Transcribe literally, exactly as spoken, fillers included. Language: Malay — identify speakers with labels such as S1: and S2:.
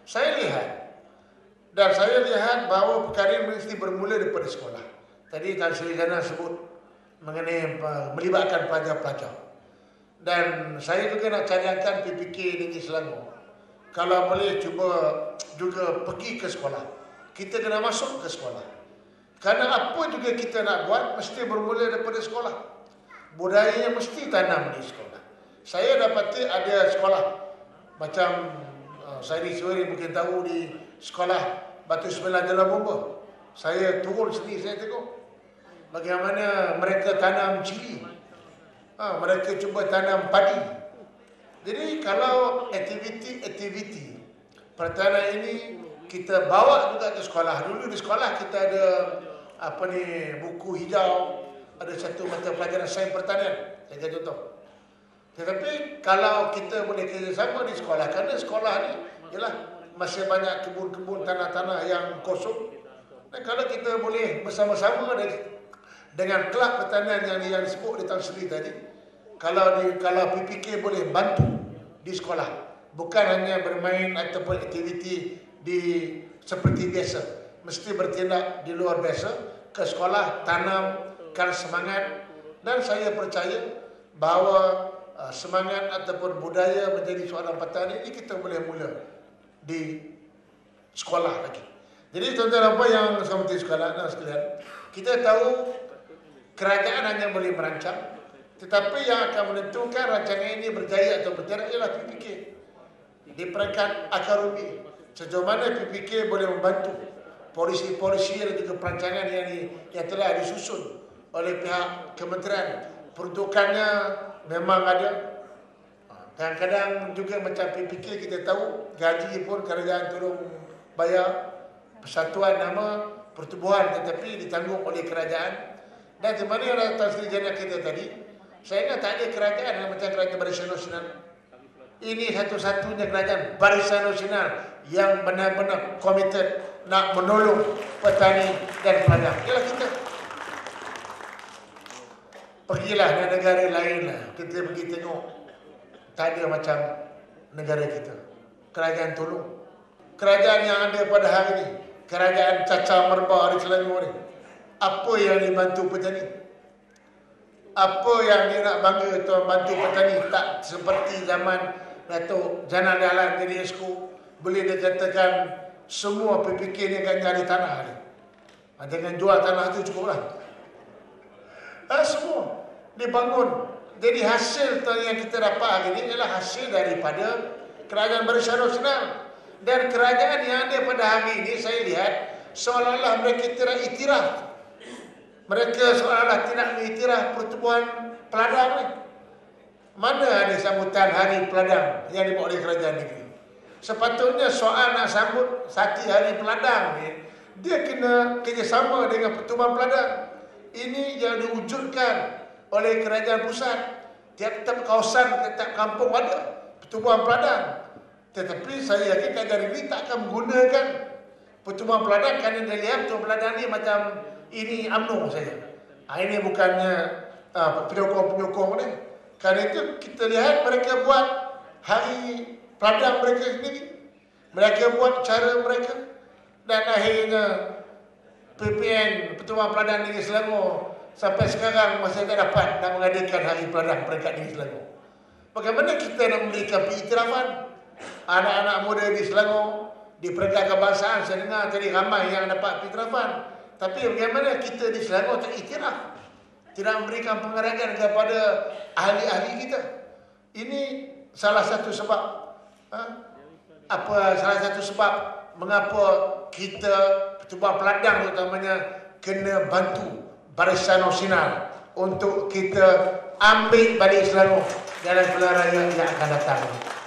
S1: Saya lihat, dan saya lihat bahawa perkara ini mesti bermula daripada sekolah. Tadi Tan Sri Gana sebut mengenai melibatkan pelajar-pelajar. Dan saya juga nak cadangkan P P K Negeri Selangor. Kalau boleh cuba juga pergi ke sekolah. Kita kena masuk ke sekolah. Kerana apa juga kita nak buat, mesti bermula daripada sekolah. Budayanya mesti tanam di sekolah. Saya dapati ada sekolah, macam uh, saya di Suari mungkin tahu di sekolah Batu Sembilan Jalan Bomba. Saya turun sini, saya tengok bagaimana mereka tanam cili. Ha, mereka cuba tanam padi. Jadi kalau aktiviti-aktiviti pertanian ini kita bawa juga ke sekolah. Dulu di sekolah kita ada apa ni, buku hijau, ada satu mata pelajaran sains pertanian. Saya contoh. Tetapi kalau kita boleh kerjasama di sekolah, kerana sekolah ni ialah masih banyak kebun-kebun, tanah-tanah yang kosong. Dan kalau kita boleh bersama-sama dengan kelab pertanian yang yang disebut di Tan Sri tadi, kalau di, kalau P P K boleh bantu di sekolah, bukan hanya bermain ataupun aktiviti di seperti biasa, mesti bertindak di luar biasa ke sekolah, tanamkan semangat. Dan saya percaya bahawa uh, semangat ataupun budaya menjadi seorang petani ini kita boleh mula di sekolah lagi. Jadi tuan-tuan apa yang seperti sekolah dan sekalian, kita tahu kerajaan hanya boleh merancang, tetapi yang akan menentukan rancangan ini berjaya atau berjaya ialah P P K di peringkat akar umbi. Sejauh mana P P K boleh membantu polisi-polisi dan juga perancangan yang, di, yang telah disusun oleh pihak kementerian. Peruntukannya memang ada. Kadang-kadang juga macam P P K kita tahu gaji pun kerajaan tolong bayar, persatuan nama pertubuhan tetapi ditanggung oleh kerajaan. Dan di mana yang Tan Sri Gana kita tadi, saya ingat tak ada kerajaan yang macam kerajaan Barisan Nasional. Ini satu-satunya kerajaan Barisan Nasional yang benar-benar komited nak menolong petani dan peladang. Ialah kita. Pergilah ke negara lain lah, kita pergi tengok. Tak ada macam negara kita. Kerajaan tolong. Kerajaan yang ada pada hari ini, kerajaan Caca Merbah di Selangor ni, apa yang dibantu petani? Apa yang dia nak bangga tuan bantu petani? Tak seperti zaman Datuk Janan Dahlan jadi Esko, boleh dikatakan semua P P K ni akan cari tanah ni. Dengan jual tanah tu cukuplah. Ah, semua dibangun. Jadi hasil yang kita dapat hari ini adalah hasil daripada kerajaan Barisan Nasional. Dan kerajaan yang ada pada hari ini saya lihat seolah-olah mereka tidak iktiraf. Mereka seolah-olah tidak mengiktiraf pertubuhan peladang ni. Mana ada sambutan hari peladang yang dibuat oleh kerajaan negeri? Sepatutnya soal nak sambut sati hari peladang ni, dia kena kerjasama dengan pertubuhan peladang. Ini yang diwujudkan oleh kerajaan pusat. Tiap-tiap kawasan, tiap kampung ada pertubuhan peladang. Tetapi saya yakin kerajaan negeri tak akan menggunakan pertubuhan peladang kerana dia lihat pertubuhan peladang ni macam ini U M N O saja. Ha, ini bukannya uh, penyokong-penyokong ni. Kerana itu kita lihat mereka buat hari peladang mereka sendiri. Mereka buat cara mereka. Dan akhirnya P P N, Pertubuhan Peladang Negeri Selangor, sampai sekarang masih tak dapat nak mengadakan hari peladang peringkat Negeri Selangor. Bagaimana kita nak memberikan pengiktirafan anak-anak muda di Selangor, di peringkat kebangsaan? Saya dengar tadi ramai yang dapat pengiktirafan. Tapi bagaimana kita di Selangor tak iktiraf? Tidak memberikan penghargaan kepada ahli-ahli kita. Ini salah satu sebab. Ha? Apa salah satu sebab mengapa kita Pertubuhan Peladang terutamanya kena bantu Barisan Nasional untuk kita ambil balik Selangor dalam pilihan raya yang akan datang.